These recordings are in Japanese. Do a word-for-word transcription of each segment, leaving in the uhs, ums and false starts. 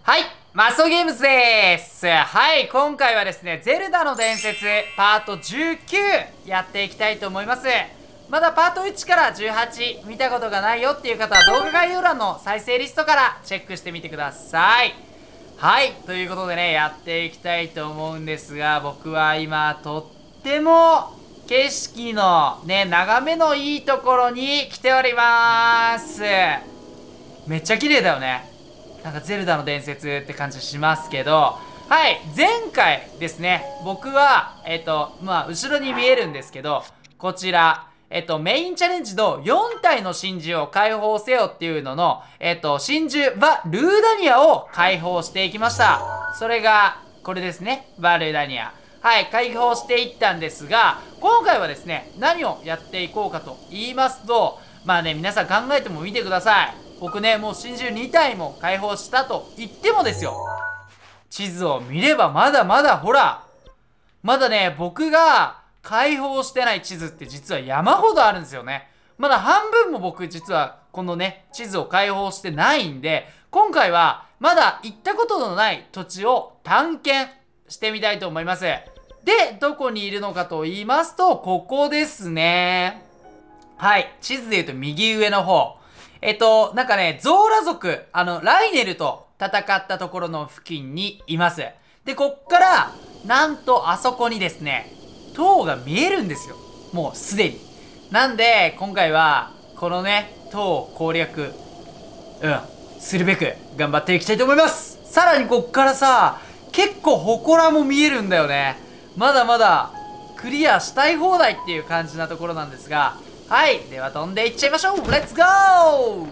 はい、マスオゲームズです。はい、今回はですね、ゼルダの伝説パートじゅうきゅうやっていきたいと思います。まだパートいちからじゅうはち見たことがないよっていう方は動画概要欄の再生リストからチェックしてみてください。はい、ということでね、やっていきたいと思うんですが、僕は今とっても景色のね、眺めのいいところに来ております。めっちゃ綺麗だよね。なんかゼルダの伝説って感じしますけど、はい、前回ですね、僕は、えっと、まあ、後ろに見えるんですけど、こちら、えっと、メインチャレンジのよん体の真珠を解放せよっていうのの、えっと、真珠、バ・ルーダニアを解放していきました。それが、これですね、バ・ルーダニア。はい、解放していったんですが、今回はですね、何をやっていこうかと言いますと、まあね、皆さん考えてもみてください。僕ね、もう真珠に体も解放したと言ってもですよ。地図を見ればまだまだほら、まだね、僕が解放してない地図って実は山ほどあるんですよね。まだ半分も僕実はこのね、地図を解放してないんで、今回はまだ行ったことのない土地を探検してみたいと思います。で、どこにいるのかと言いますと、ここですね。はい、地図で言うと右上の方。えっと、なんかね、ゾーラ族、あの、ライネルと戦ったところの付近にいます。で、こっから、なんとあそこにですね、塔が見えるんですよ。もうすでに。なんで、今回は、このね、塔を攻略、うん、するべく頑張っていきたいと思います。さらにこっからさ、結構祠も見えるんだよね。まだまだ、クリアしたい放題っていう感じなところなんですが、はい。では飛んでいっちゃいましょう。レッツゴー。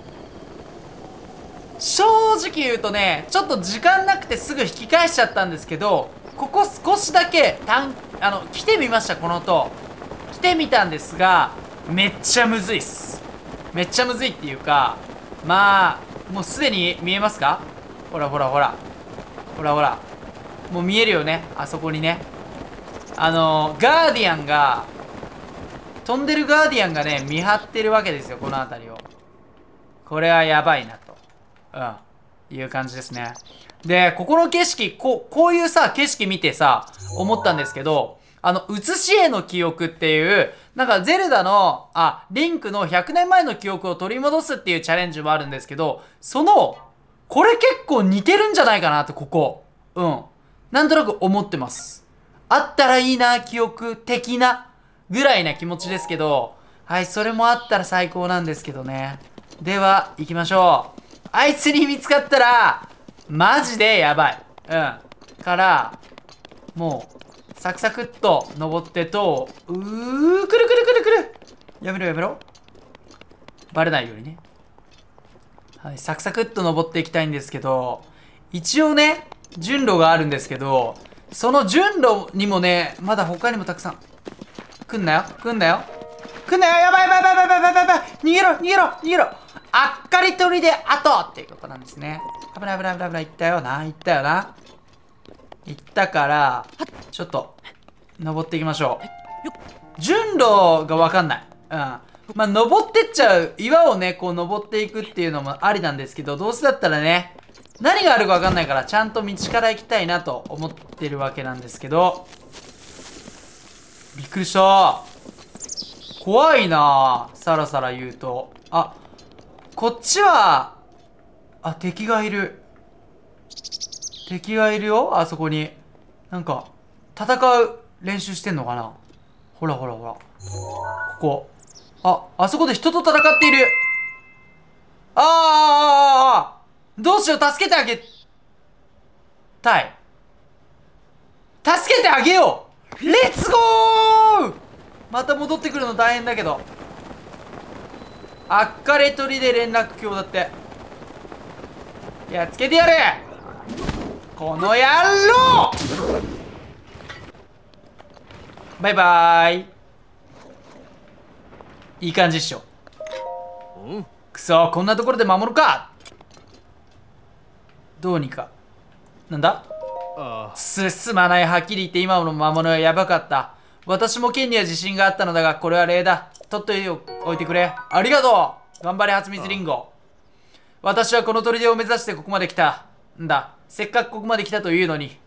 正直言うとね、ちょっと時間なくてすぐ引き返しちゃったんですけど、ここ少しだけ、たん、あの、来てみました、この塔。来てみたんですが、めっちゃむずいっす。めっちゃむずいっていうか、まあ、もうすでに見えますか？ほらほらほら。ほらほら。もう見えるよね、あそこにね。あの、ガーディアンが、飛んでるガーディアンがね、見張ってるわけですよ、この辺りを。これはやばいなと。うん。いう感じですね。で、ここの景色、こう、こういうさ、景色見てさ、思ったんですけど、あの、写し絵の記憶っていう、なんかゼルダの、あ、リンクのひゃくねんまえの記憶を取り戻すっていうチャレンジもあるんですけど、その、これ結構似てるんじゃないかなって、ここ。うん。なんとなく思ってます。あったらいいな、記憶的な。ぐらいな気持ちですけど、はい、それもあったら最高なんですけどね。では、行きましょう。あいつに見つかったら、マジでやばい。うん。から、もう、サクサクっと登ってと、うー、くるくるくるくる。やめろやめろ。バレないようにね。はい、サクサクっと登っていきたいんですけど、一応ね、順路があるんですけど、その順路にもね、まだ他にもたくさん、来んなよ来んなよ来んなよ。やばいやばいやばいやばいやばいやばい。逃げろ逃げろ逃げろ。あっかり取りで後っていうことなんですね。危ない危ない危ない危ない。行ったよな行ったよな行ったから、ちょっと登っていきましょう。順路がわかんない。うん。まあ、登ってっちゃう岩をね、こう登っていくっていうのもありなんですけど、どうせだったらね、何があるかわかんないから、ちゃんと道から行きたいなと思ってるわけなんですけど、びっくりした。怖いなぁ。さらさら言うと。あ、こっちは、あ、敵がいる。敵がいるよ、あそこに。なんか、戦う練習してんのかな。ほらほらほら。ここ。あ、あそこで人と戦っている。あーあーあーあーどうしよう、助けてあげたい。助けてあげよう。レッツゴー。また戻ってくるの大変だけど。あっかれ取りで連絡橋だって。やっつけてやるこの野郎。バイバーイ。いい感じっしょ。くそ、こんなところで守るか。どうにか。なんだ進まない。はっきり言って今の魔物はやばかった。私も剣には自信があったのだが、これは礼だ。取っといておいてくれ。ありがとう。頑張れ、初水リンゴ。私はこの砦を目指してここまで来た。 んだ。せっかくここまで来たというのに。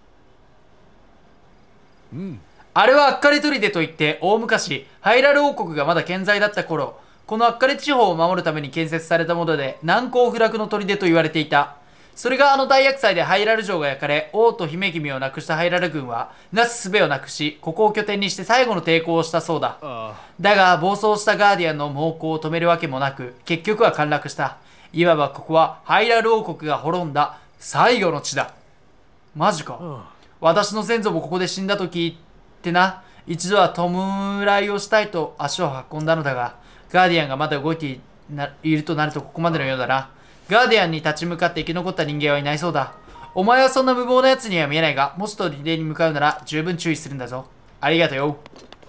うん。 あれはアッカレ砦といって大昔ハイラル王国がまだ健在だった頃、このアッカレ地方を守るために建設されたもので、難攻不落の砦と言われていた。それがあの大厄災でハイラル城が焼かれ、王と姫君を亡くしたハイラル軍はなす術をなくし、ここを拠点にして最後の抵抗をしたそうだ。だが暴走したガーディアンの猛攻を止めるわけもなく、結局は陥落した。いわばここはハイラル王国が滅んだ最後の地だ。マジか。私の先祖もここで死んだと聞いてな、一度は弔いをしたいと足を運んだのだが、ガーディアンがまだ動いているとなるとここまでのようだな。ガーディアンに立ち向かって生き残った人間はいないそうだ。お前はそんな無謀な奴には見えないが、もし砦に向かうなら十分注意するんだぞ。ありがとうよ。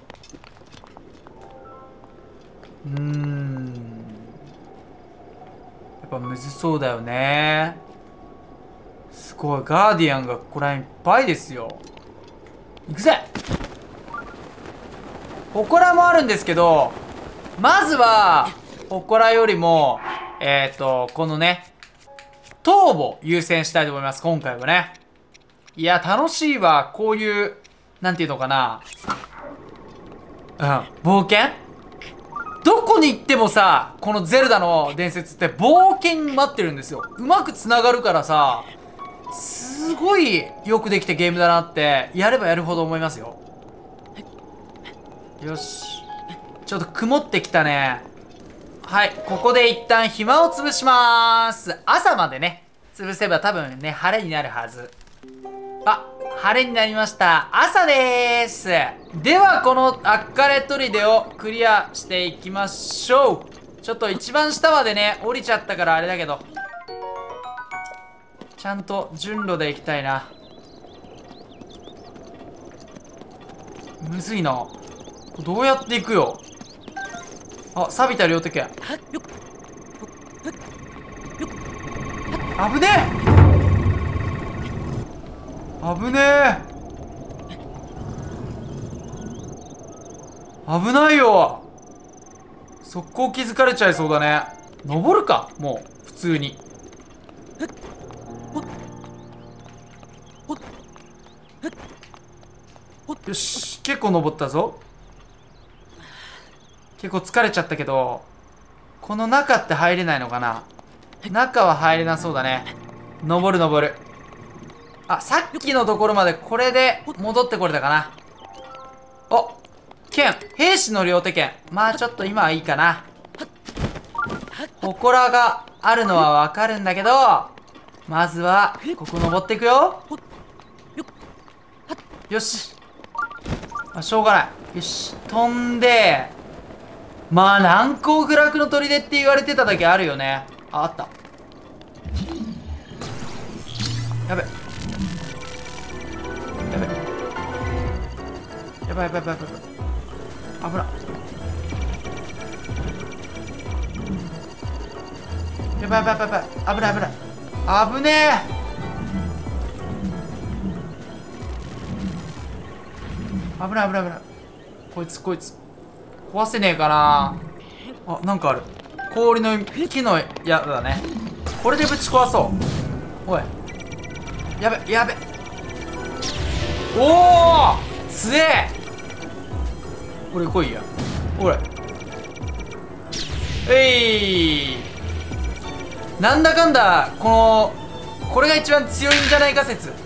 うーん。やっぱむずそうだよね。すごい。ガーディアンがここら辺いっぱいですよ。行くぜ。祠もあるんですけど、まずは、祠よりも、えっと、このね、塔を優先したいと思います、今回はね。いや、楽しいわ。こういう、なんていうのかな。うん、冒険どこに行ってもさ、このゼルダの伝説って冒険待ってるんですよ。うまく繋がるからさ、すごいよくできたゲームだなって、やればやるほど思いますよ。よし。ちょっと曇ってきたね。はい、ここで一旦暇を潰しまーす。朝までね、潰せば多分ね、晴れになるはず。あ、晴れになりました。朝でーす。では、このアッカレ砦をクリアしていきましょう。ちょっと一番下までね、降りちゃったからあれだけど。ちゃんと順路で行きたいな。むずいな。どうやって行くよ。あ、錆びた両手剣。危ねえ危ねえ危ないよ。速攻気づかれちゃいそうだね。登るかもう普通に。よし、結構登ったぞ。結構疲れちゃったけど、この中って入れないのかな。中は入れなそうだね。登る登る。あ、さっきのところまでこれで戻ってこれたかな。お、剣、兵士の両手剣。まあちょっと今はいいかな。祠があるのはわかるんだけど、まずはここ登っていくよ。よし、あ、しょうがない。よし、飛んで、まあ難攻不落の砦って言われてただけあるよね。あ、あった。やべやべやばいやばいやばいやばい、危な。やばいやばいやばいやばい、危ない危ない危ねえ。危ない危ない危ない。こいつこいつ壊せねえかな。あ、なんかある。氷の木の矢だね。これでぶち壊そう。おい、やべやべ。おお強え。これ来いや。ほれ、えい。なんだかんだこのこれが一番強いんじゃないか説。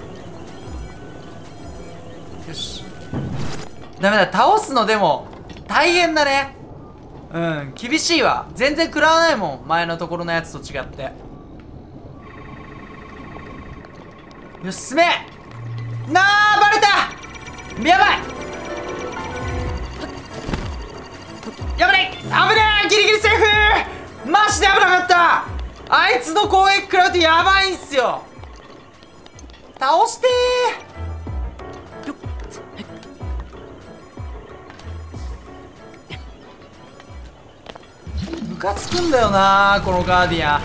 よし、ダメだ、倒すのでも大変だね。うん、厳しいわ。全然食らわないもん、前のところのやつと違って。よし、進め。なあ、バレた。やばいやばい、危ねえ。ギリギリセーフ。マジで危なかった。あいつの攻撃食らうとやばいんすよ。倒してー。ムカつくんだよなこのガーディアン。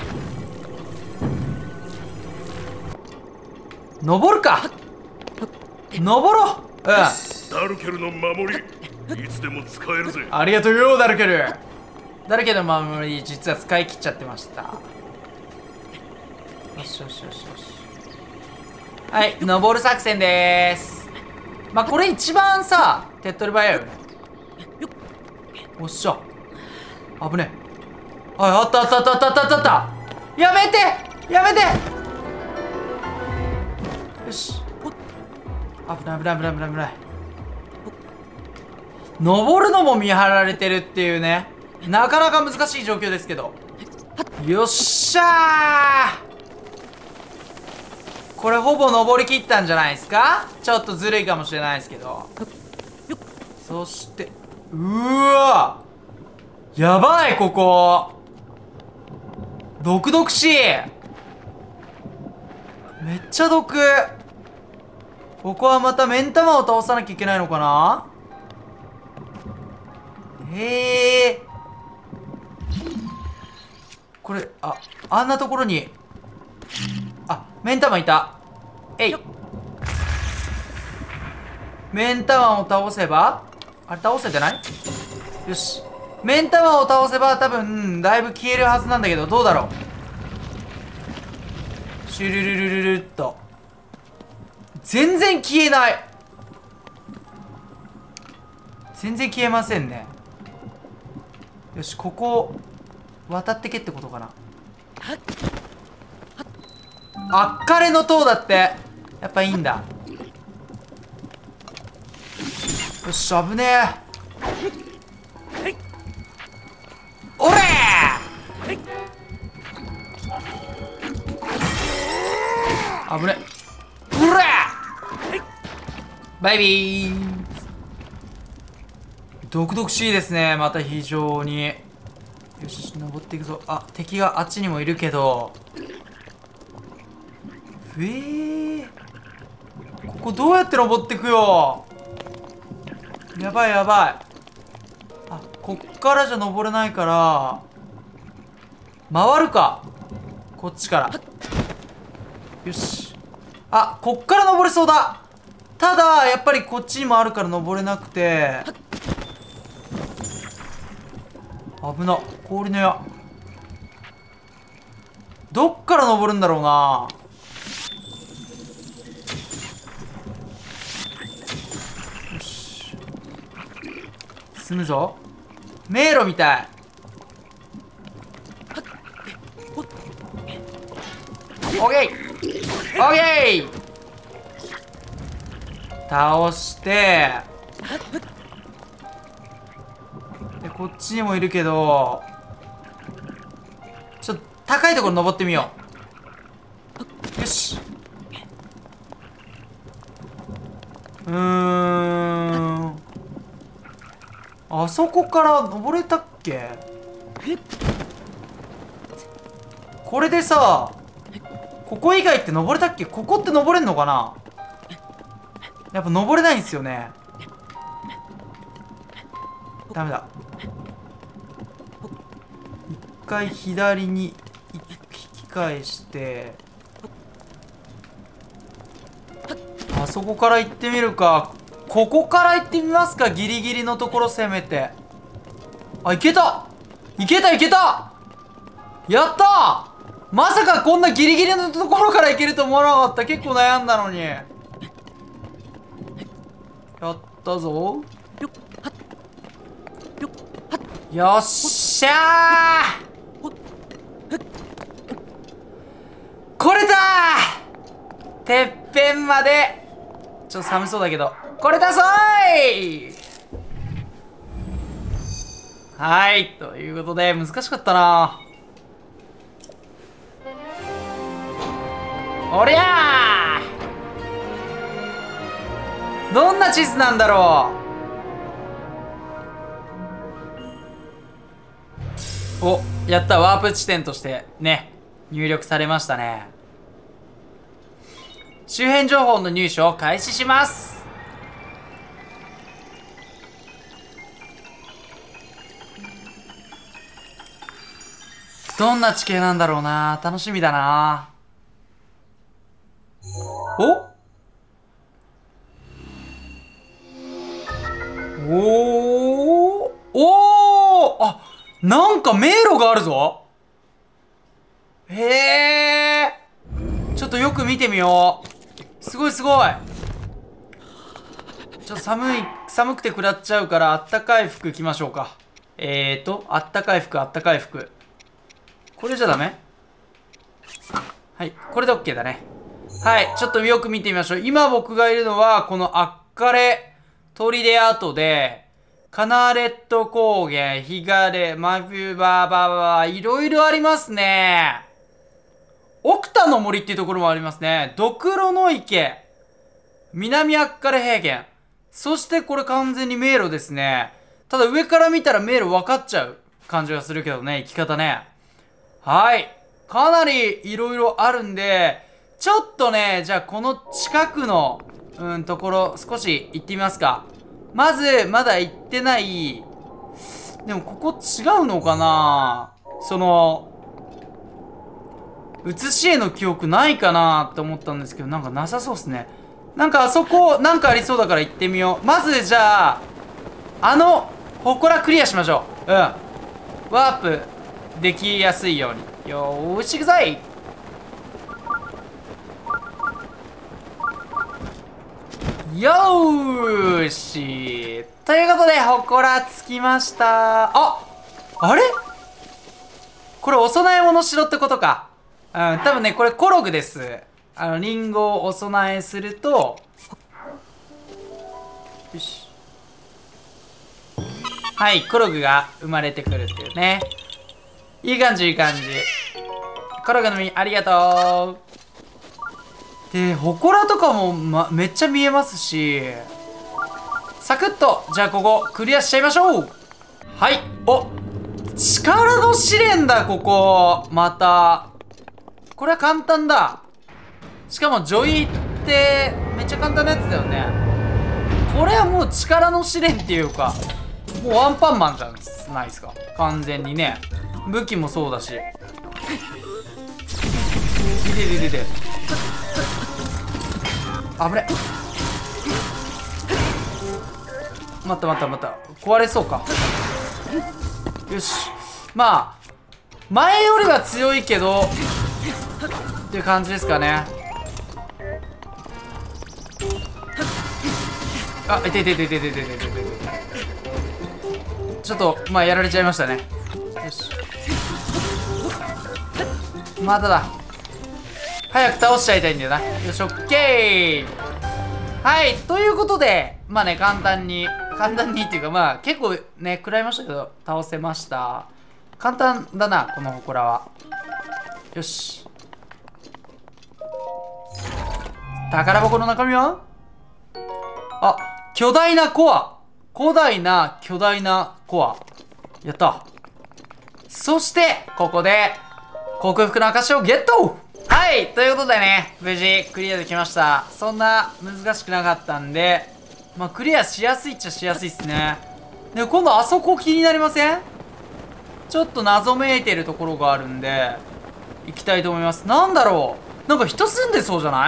登るか。登ろう。うん、 ダルケルの守りいつでも使えるぜ。 ありがとうよダルケル。ダルケルの守り実は使い切っちゃってました。 よしよしよしよし。はい、登る作戦でーす。まあ、これ一番さ、手っ取り早いよね。おっしゃ。危ねえ。はい、あったあったあったあったあったあった。やめてやめて。よし。危ない危ない危ない危ない危ない。登るのも見張られてるっていうね。なかなか難しい状況ですけど。よっしゃー。これほぼ登りきったんじゃないですか。ちょっとずるいかもしれないですけど。そしてうーわ、やばい、ここ毒々しい。めっちゃ毒。ここはまた目ん玉を倒さなきゃいけないのかな。へえ。これ、あ、あんなところに、あ、目ん玉いた。えい。目ん玉を倒せば、あれ倒せてない？よし。目ん玉を倒せば多分、だいぶ消えるはずなんだけど、どうだろう。シュルルルルルっと。全然消えない。全然消えませんね。よし、ここ渡ってけってことかな。あっかれの塔だって。やっぱいいんだ。よし、危ねえ。おれー、危ねえ。うらバイビー。毒々しいですね、また非常に。よし、登っていくぞ。あ、敵があっちにもいるけど。えー、ここどうやって登ってくよ。やばいやばい。あ、こっからじゃ登れないから回るか、こっちから。よし。あ、こっから登れそうだ。ただやっぱりこっちにもあるから登れなくて危な。氷の矢どっから登るんだろうな。よし、進むぞ。迷路みたい。オッケーオッケー。倒してで、こっちにもいるけど、ちょっと高いところ登ってみよう。よし。うーん、あそこから登れたっけ。これでさ、ここ以外って登れたっけ。ここって登れんのかな。やっぱ登れないんですよね。ダメだ。一回左に引き返して、あそこから行ってみるか。ここから行ってみますか。ギリギリのところ攻めて。あ、いけたいけたいけた。やったー。まさかこんなギリギリのところから行けると思わなかった。結構悩んだのに。やったぞ。よっしゃー。これだー。てっぺんまで。ちょっと寒そうだけどこれだぞーい。はい、ということで難しかったな。おりゃー。どんな地図なんだろう。お、やった。ワープ地点としてね入力されましたね。周辺情報の入手を開始します。どんな地形なんだろうな。楽しみだな。おおーおー、あ、なんか迷路があるぞ。へえ。 とよく見てみよう。すごいすごい。ちょっと寒い、寒くて食らっちゃうから、あったかい服着ましょうか。えーと、あったかい服、あったかい服。これじゃダメ？はい、これで OK だね。はい、ちょっとよく見てみましょう。今僕がいるのは、このアッカレ砦跡で、カナレット高原、ヒガレ、マフュバーバーバー、いろいろありますね。奥多の森っていうところもありますね。ドクロの池、南アッカレ平原。そしてこれ完全に迷路ですね。ただ上から見たら迷路分かっちゃう感じがするけどね、行き方ね。はい。かなりいろいろあるんで、ちょっとね、じゃあこの近くの、うん、ところ少し行ってみますか。まず、まだ行ってない、でもここ違うのかな？その、写し絵の記憶ないかなって思ったんですけど、なんかなさそうっすね。なんかあそこ、なんかありそうだから行ってみよう。まずじゃあ、あの、祠クリアしましょう。うん。ワープできやすいように。よーし、行くぞい。よーし。ということで、祠着きました。あ、あれ？これお供え物しろってことか。うん、多分ね、これコログです。あの、リンゴをお供えすると、よし。はい、コログが生まれてくるっていうね。いい感じ、いい感じ。コログの実、ありがとう。で、祠とかも、ま、めっちゃ見えますし、サクッと、じゃあここ、クリアしちゃいましょう。はい、お、力の試練だ、ここ。また。これは簡単だ。しかも、ジョイって、めっちゃ簡単なやつだよね。これはもう力の試練っていうか、もうワンパンマンじゃないですか。完全にね。武器もそうだし。ででででで。危ね。待った待った待った。壊れそうか。よし。まあ、前よりは強いけど、っていう感じですかね。あ、いていていていていていていていて。ちょっと、まあ、やられちゃいましたね。よし。まただ。早く倒しちゃいたいんだよな。よし、オッケー。はい、ということで、まあね、簡単に、簡単にっていうか、まあ、結構ね、食らいましたけど、倒せました。簡単だな、この祠は。よし。宝箱の中身は？あ、巨大なコア。古代な巨大なコア。やった。そして、ここで、克服の証をゲット！はい、ということでね、無事クリアできました。そんな難しくなかったんで、まあクリアしやすいっちゃしやすいっすね。で、今度あそこ気になりません？ちょっと謎めいてるところがあるんで、行きたいと思います。なんだろう？なんか人住んでそうじゃない？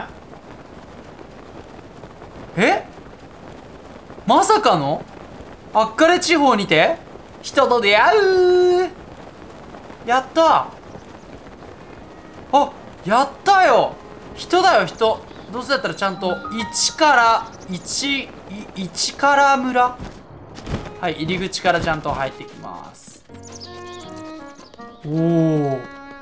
え？まさかのアッカレ地方にて人と出会う。やった。あ、やったよ。人だよ、人。どうせだったらちゃんといちからいち、いちから村。はい、入り口からちゃんと入ってきます。おお、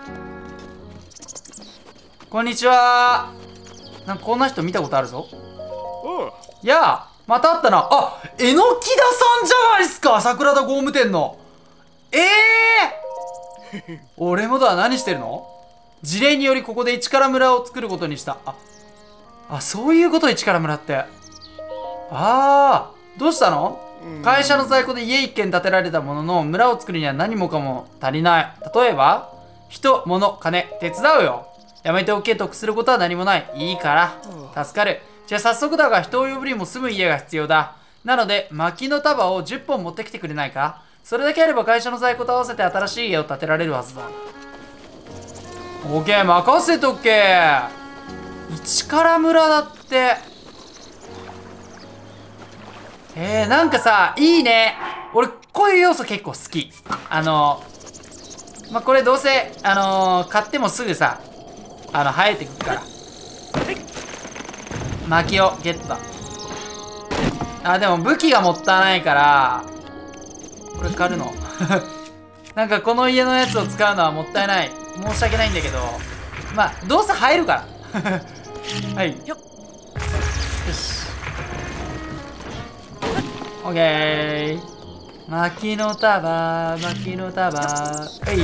こんにちは。なんかこんな人見たことあるぞ。いやあ、また会ったな。あ、えのきださんじゃないっすか。桜田工務店の。ええー、俺もだ。何してるの？事例によりここで一から村を作ることにした。あ、あ、そういうこと。一から村って。ああ、どうしたの？会社の在庫で家一軒建てられたものの、村を作るには何もかも足りない。例えば人、物、金、手伝うよ。やめておけ。得することは何もない。いいから助かる。じゃあ早速だが、人を呼ぶにも住む家が必要だ。なので薪の束をじゅっぽん持ってきてくれないか。それだけあれば会社の在庫と合わせて新しい家を建てられるはずだ。オッケー、任せとけ。一から村だって。えー、なんかさ、いいね。俺こういう要素結構好き。あのまあ、これどうせあのー、買ってもすぐさ、あの生えてくるから。 薪をゲット。あ、でも武器がもったいないからこれ狩るのなんかこの家のやつを使うのはもったいない。申し訳ないんだけど、まあどうせ入るからはい、よし、オッケー。薪の束、薪の束、はい。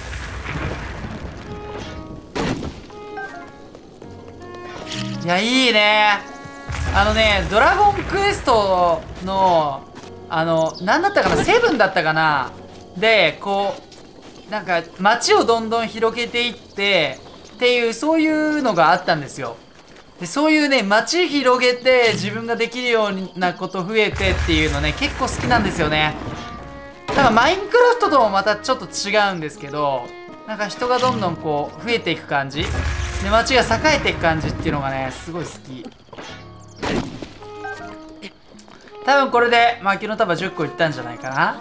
いや、いいね。あのね、ドラゴンクエストのあの何だったかな、セブンだったかなで、こうなんか街をどんどん広げていってっていう、そういうのがあったんですよ。で、そういうね、街広げて自分ができるようなこと増えてっていうのね、結構好きなんですよね。だからマインクラフトともまたちょっと違うんですけど、なんか人がどんどんこう増えていく感じで、街が栄えていく感じっていうのがね、すごい好き。多分これで薪の束じゅっこいったんじゃないかな。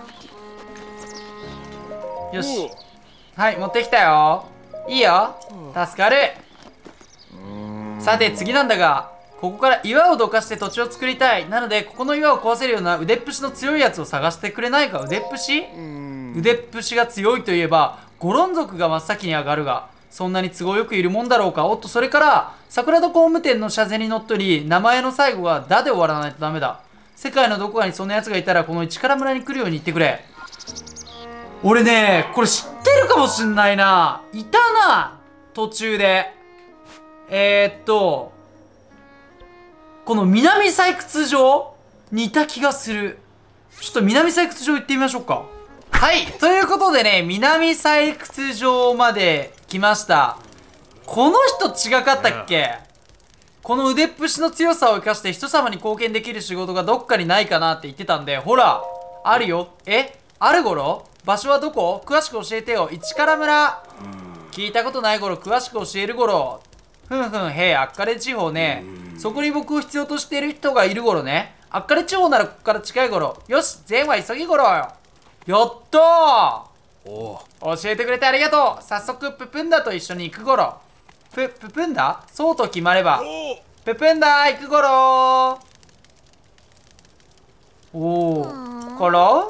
よし、はい、持ってきたよ。いいよ、助かる。さて次なんだが、ここから岩をどかして土地を作りたい。なのでここの岩を壊せるような腕っぷしの強いやつを探してくれないか。腕っぷし腕っぷしが強いといえばゴロン族が真っ先に上がるが、そんなに都合よくいるもんだろうか。おっと、それから桜戸工務店の社前にのっとり、名前の最後が「だ」で終わらないとダメだ。世界のどこかにそんなやつがいたらこの市から村に来るように言ってくれ。俺ね、これ知ってるかもしんないな。いたな、途中で。えー、っとこの南採掘場にいた気がする。ちょっと南採掘場行ってみましょうか。はい、ということでね、南採掘場まで来ました。この人違かったっけ。この腕っぷしの強さを生かして人様に貢献できる仕事がどっかにないかなって言ってたんで、ほらあるよ。え、あるゴロ？場所はどこ？詳しく教えてよ。市から村。聞いたことないゴロ、詳しく教えるゴロ。ふんふん、へえ、アッカレ地方ね。そこに僕を必要としている人がいるゴロね。アッカレ地方ならここから近いゴロ。よし、全は急ぎゴロよ。やったー。お教えてくれてありがとう。早速ププンダと一緒に行くゴロ。プププンダ、そうと決まればププンダ行くゴロ。おお、から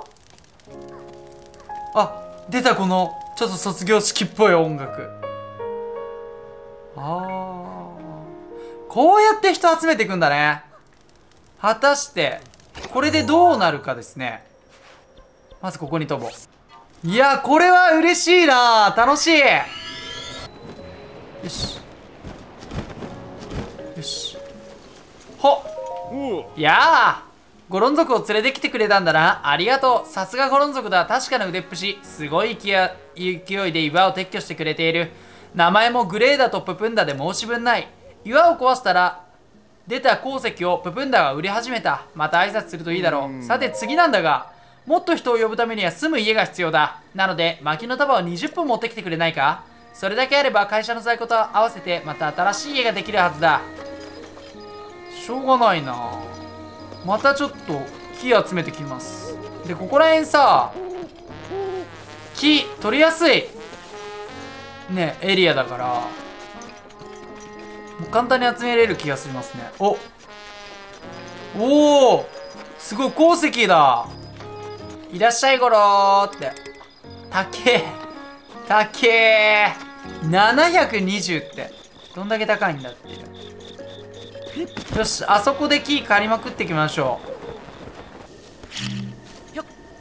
あ、出た、このちょっと卒業式っぽい音楽。ああ、こうやって人集めていくんだね。果たしてこれでどうなるかですね。まずここに飛ぼう。いや、これは嬉しいな。楽しい。よしよし、ほっ、いやあ、ゴロン族を連れてきてくれたんだな。ありがとう。さすがゴロン族だ。確かな腕っぷし。すごい勢いで岩を撤去してくれている。名前もグレーダとププンダで申し分ない。岩を壊したら出た鉱石をププンダが売り始めた。また挨拶するといいだろう。さて次なんだが、もっと人を呼ぶためには住む家が必要だ。なので薪の束をにじゅっぽん持ってきてくれないか。それだけあれば会社の在庫と合わせてまた新しい家ができるはずだ。しょうがないな。またちょっと木集めてきます。で、ここら辺さ、木取りやすいねエリアだから、もう簡単に集めれる気がしますね。おおお、すごい鉱石だ。いらっしゃいゴローって。たけーたけーななひゃくにじゅうってどんだけ高いんだっていう。よし、あそこで木借りまくっていきましょう。よっ、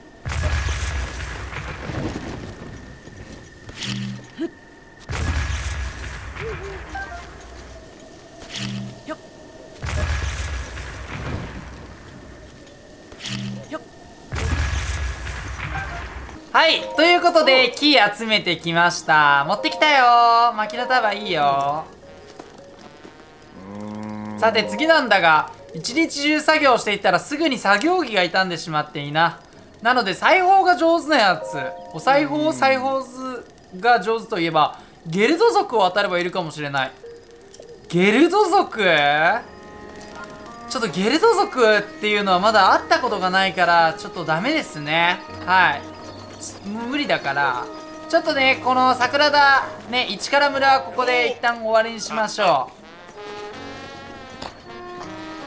よっよっ。はい、ということで木集めてきました。持ってきたよ。薪の束いいよ。さて次なんだが、一日中作業していったらすぐに作業着が傷んでしまっていいな。なので裁縫が上手なやつ、お裁縫裁縫が上手といえばゲルド族を当たればいるかもしれない。ゲルド族、ちょっとゲルド族っていうのはまだ会ったことがないからちょっとダメですね。はい、無理だからちょっとね、この桜田ね、市から村はここで一旦終わりにしましょう。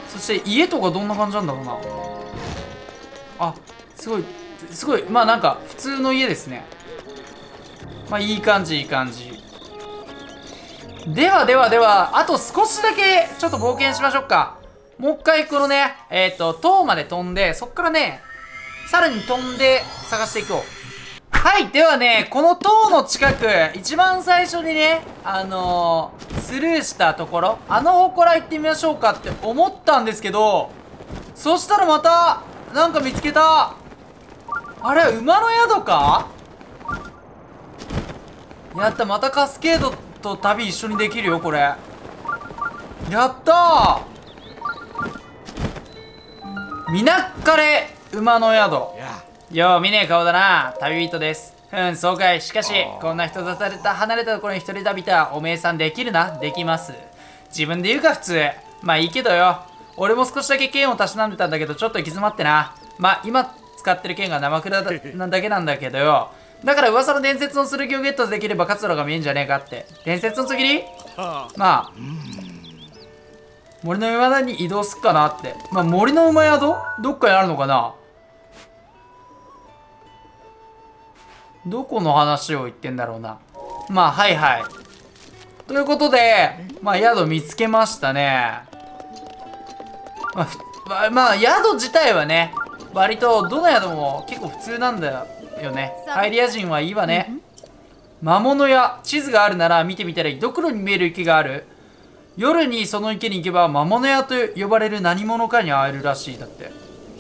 そして家とかどんな感じなんだろうな。あ、すごいすごい、まあなんか普通の家ですね。まあいい感じいい感じ。ではではでは、あと少しだけちょっと冒険しましょうか。もう一回このね、えっと、塔まで飛んで、そっからね、さらに飛んで探していこう。はい、ではね、この塔の近く、一番最初にね、あのー、スルーしたところ、あの祠行ってみましょうかって思ったんですけど、そしたらまた、なんか見つけた。あれ、馬の宿か？やった、またカスケードと旅一緒にできるよ、これ。やったー！みなっかれ馬の宿。よう見ねえ顔だな。旅人です。うん、そうかい。しかしこんな人出された離れたところに一人旅たおめえさんできるな。できます。自分で言うか普通。まあいいけどよ。俺も少しだけ剣をたしなんでたんだけどちょっと行き詰まってな。まあ今使ってる剣が生蔵だなだけなんだけどよ。だから噂の伝説の剣をゲットできれば活路が見えんじゃねえかって。伝説の剣？まあ森の馬宿に移動すっかなって。まあ森の馬宿どっかにあるのかな。どこの話を言ってんだろうな。まあはいはい。ということで、まあ宿見つけましたね。まあ、まあ、宿自体はね、割とどの宿も結構普通なんだよね。ハイリア人はいいわね。魔物屋、地図があるなら見てみたらいい。どこに見える池がある？夜にその池に行けば魔物屋と呼ばれる何者かに会えるらしい。だって。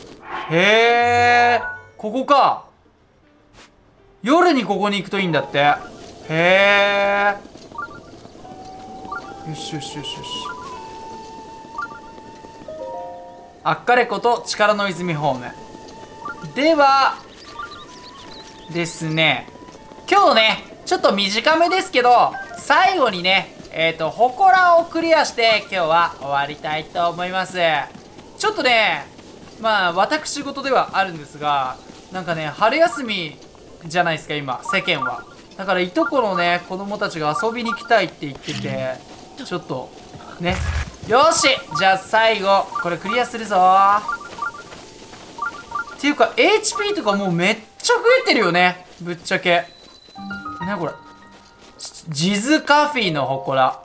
へえ、ここか。夜にここに行くといいんだって。へえ。よしよしよしよし。あっかれこと力の泉ホームではですね、今日ねちょっと短めですけど最後にねえっと祠をクリアして今日は終わりたいと思います。ちょっとねまあ私事ではあるんですが、なんかね春休みじゃないですか今世間は。だからいとこのね子供たちが遊びに来たいって言ってて、ちょっとね、よしじゃあ最後これクリアするぞー。っていうか エイチピー とかもうめっちゃ増えてるよねぶっちゃけ。なこれジズカフィの祠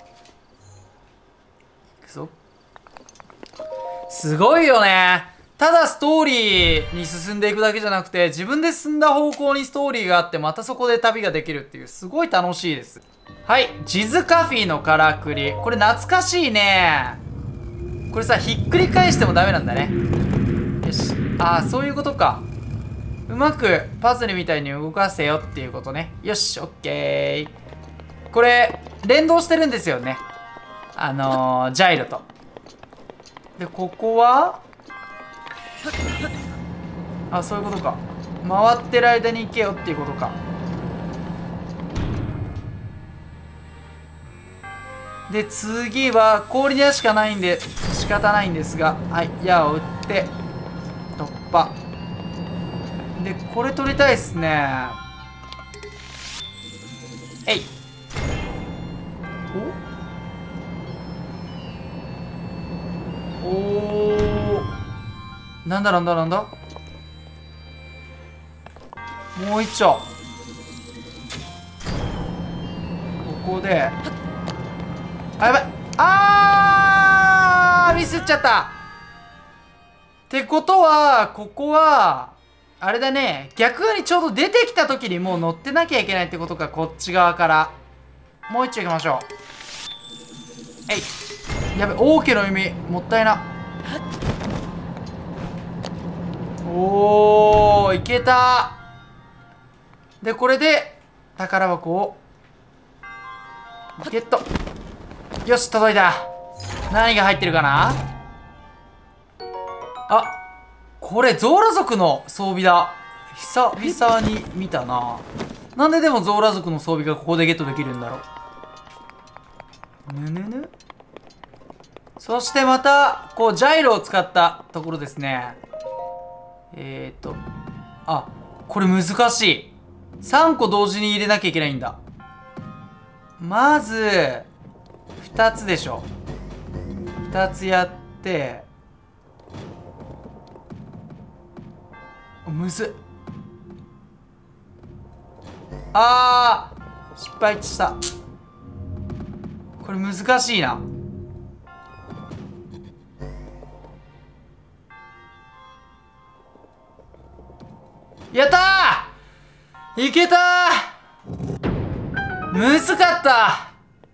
いくぞ。すごいよね。ただストーリーに進んでいくだけじゃなくて自分で進んだ方向にストーリーがあってまたそこで旅ができるっていうすごい楽しいです。はい、ジズカフィのからくり、これ懐かしいね。これさひっくり返してもダメなんだね。よし、ああそういうことか。うまくパズルみたいに動かせよっていうことね。よし、オッケー。これ連動してるんですよね、あのー、ジャイロと。でここはあ、そういうことか。回ってる間に行けよっていうことか。で次は氷矢しかないんで仕方ないんですが、はい、矢を打って突破でこれ取りたいっすね。えいおおー、なんだなんだなんだ。もう一丁ここで、あ、やばい、あーミスっちゃった。ってことはここはあれだね、逆にちょうど出てきた時にもう乗ってなきゃいけないってことか。こっち側からもう一丁行きましょう。えい、やべ、王家の弓もったいな。おーいけた。でこれで宝箱をゲット。よし届いた。何が入ってるかな。あ、これゾーラ族の装備だ。久々に見たな。なんででもゾーラ族の装備がここでゲットできるんだろう。ぬぬぬ。そしてまたこうジャイロを使ったところですね。えーとあ、これ難しい。さんこ同時に入れなきゃいけないんだ。まずふたつでしょ。ふたつやってむずっ。あー失敗した。これ難しいな。やったーいけたー。むずかった。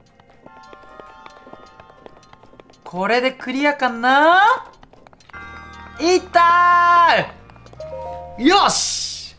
これでクリアかな。いったー。よし。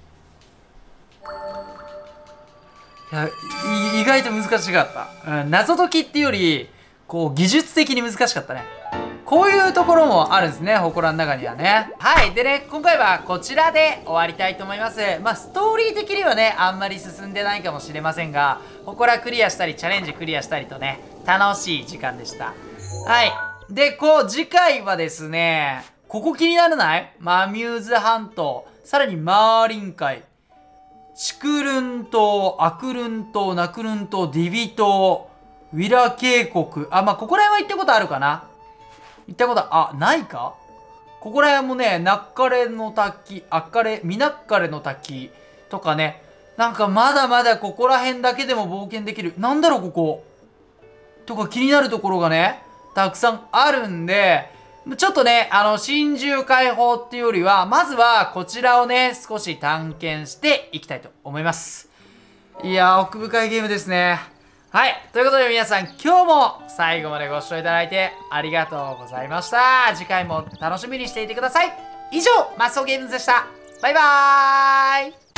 いや、意外と難しかった、うん、謎解きっていうよりこう技術的に難しかったね。こういうところもあるんですね、祠の中にはね。はい。でね、今回はこちらで終わりたいと思います。まあ、ストーリー的にはね、あんまり進んでないかもしれませんが、祠クリアしたり、チャレンジクリアしたりとね、楽しい時間でした。はい。で、こう、次回はですね、ここ気にならない？マミューズ半島、さらにマーリン海、チクルン島、アクルン島、ナクルン島、ディビ島、ウィラ渓谷。あ、まあ、ここら辺は行ったことあるかな。行ったこと、あ、ないか？ここら辺もね、ナッカレの滝、アッカレ、ミナッカレの滝とかね、なんかまだまだここら辺だけでも冒険できる。なんだろう、ここ。とか気になるところがね、たくさんあるんで、ちょっとね、あの、真珠解放っていうよりは、まずはこちらをね、少し探検していきたいと思います。いやー、奥深いゲームですね。はい。ということで皆さん、今日も最後までご視聴いただいてありがとうございました。次回も楽しみにしていてください。以上、マスオゲームズでした。バイバーイ。